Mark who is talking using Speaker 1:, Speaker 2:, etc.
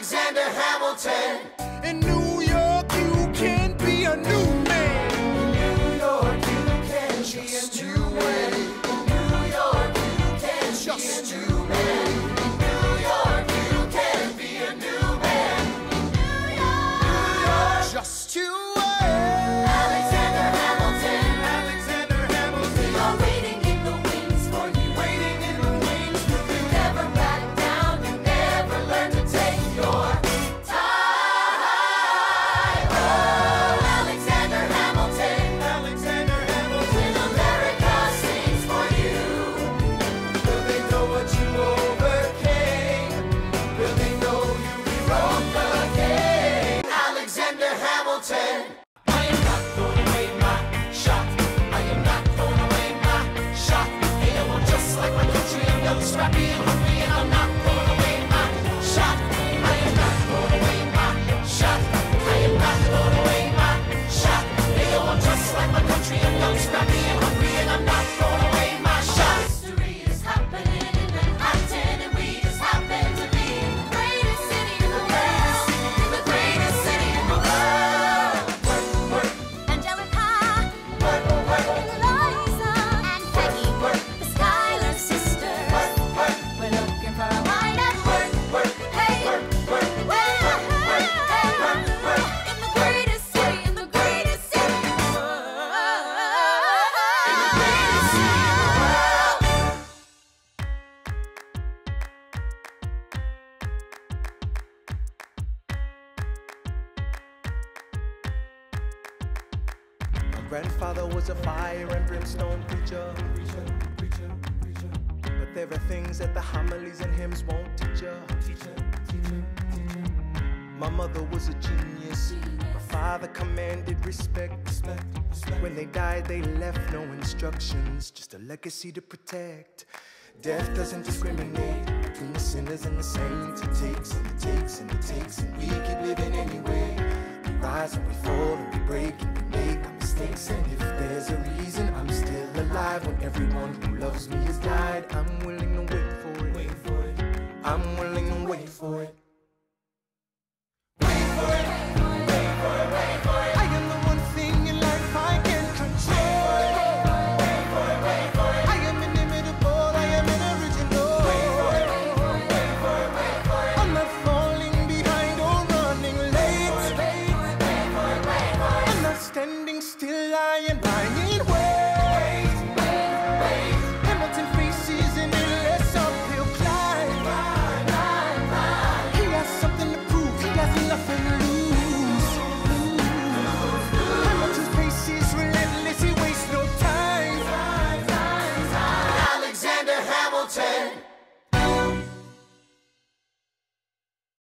Speaker 1: Alexander Hamilton.
Speaker 2: In New York, you can be a new man.
Speaker 1: In New York, you can be a new man. In New York, you can
Speaker 2: Just
Speaker 1: be a new man. In New York, you can be a new man. In New York,
Speaker 2: just you.
Speaker 1: Alexander Hamilton.
Speaker 2: Alexander Hamilton.
Speaker 1: We are waiting in the wings for you.
Speaker 2: Waiting in the wings for
Speaker 1: You
Speaker 2: you.
Speaker 1: never back down. You never learn to take your time. Oh, Alexander Hamilton.
Speaker 2: Alexander Hamilton.
Speaker 1: When America sings for you,
Speaker 2: Will they know what you overcame? Will they know you rewrote the game?
Speaker 1: Alexander Hamilton.
Speaker 2: I am not throwing away my shot. I am not throwing away my shot. Hey, I want just like my country. I'm young, scrappy, and hungry, and I'm not throwing away my shot. I am not throwing away my shot. I am not throwing away my shot. Hey, I want just like my country. I'm young, scrappy, and hungry, and I'm not throwing away my shot.
Speaker 1: History is happening in Manhattan, and we just happen to be in the greatest city in the world. In the greatest city in the world. Angelica, Eliza, and Peggy, the Schuyler sisters. We're looking for a mind at work. Hey, in the greatest city, in the greatest city in the world. In the greatest city in the world.
Speaker 2: My grandfather was a fire and brimstone preacher. But there are things that the homilies and hymns won't teach ya. My mother was a genius. My father commanded respect. When they died, they left no instructions, just a legacy to protect. Death doesn't discriminate between the sinners and the saints. It takes and it takes and it takes, and we keep living anyway. We rise and we fall and we break and we make our mistakes. And if there's a reason I'm still alive when everyone who loves me has died, I'm willing to wait for it. I'm willing to wait for it.